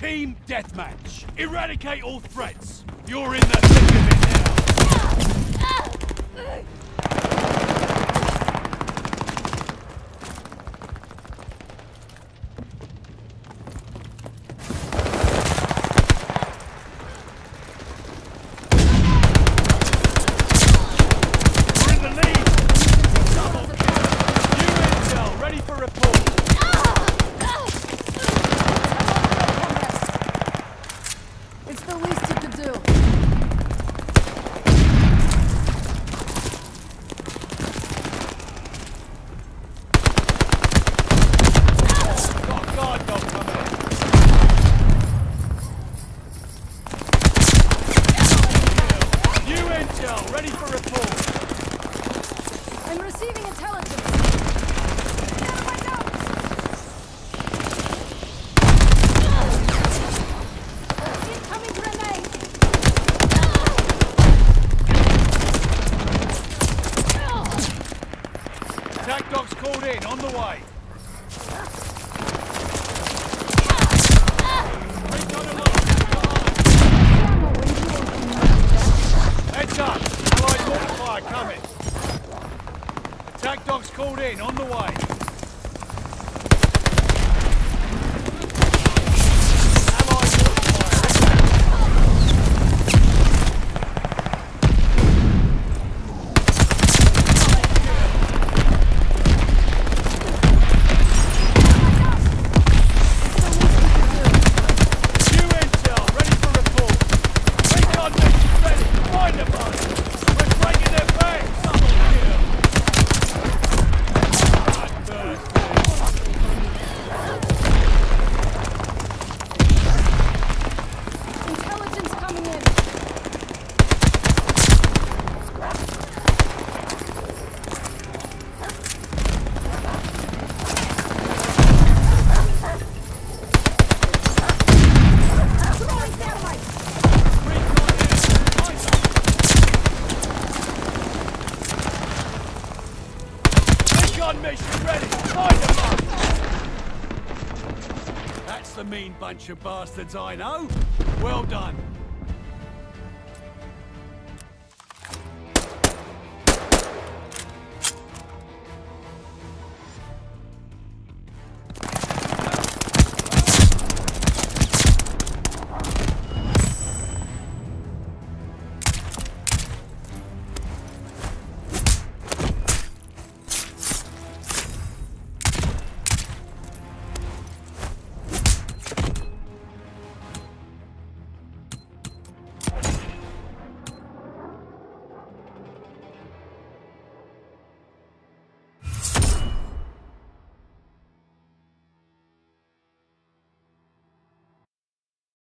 Team deathmatch. Eradicate all threats. You're in the thick of it now. We're in the lead. Double kill. New intel, ready for report. It's the least you could do. Got guard dog coming in. New intel, ready for report. I'm receiving intelligence. Incoming grenade! Attack dogs called in, on the way. Recon alert. Heads up, allied mortifier coming. Attack dogs called in, on the way. Allied New intel, ready for report. Recon mission ready. Find them us. We're breaking their backs. Double kill. Intelligence coming in. Throwing thermite! Recon mission ready. Find them up. That's the mean bunch of bastards I know. Well done.